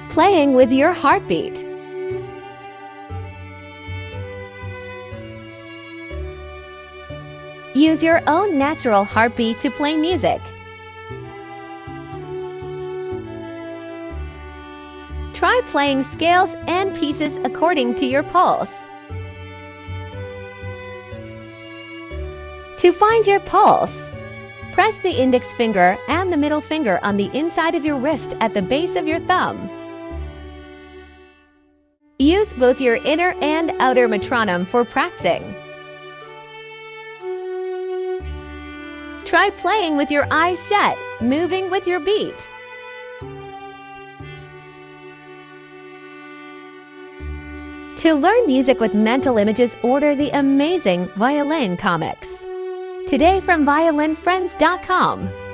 Playing with your heartbeat. Use your own natural heartbeat to play music. Try playing scales and pieces according to your pulse. To find your pulse, press the index finger and the middle finger on the inside of your wrist at the base of your thumb. Use both your inner and outer metronome for practicing. Try playing with your eyes shut, moving with your beat. To learn music with mental images, order the amazing Violin comics. Today from violinfriends.com.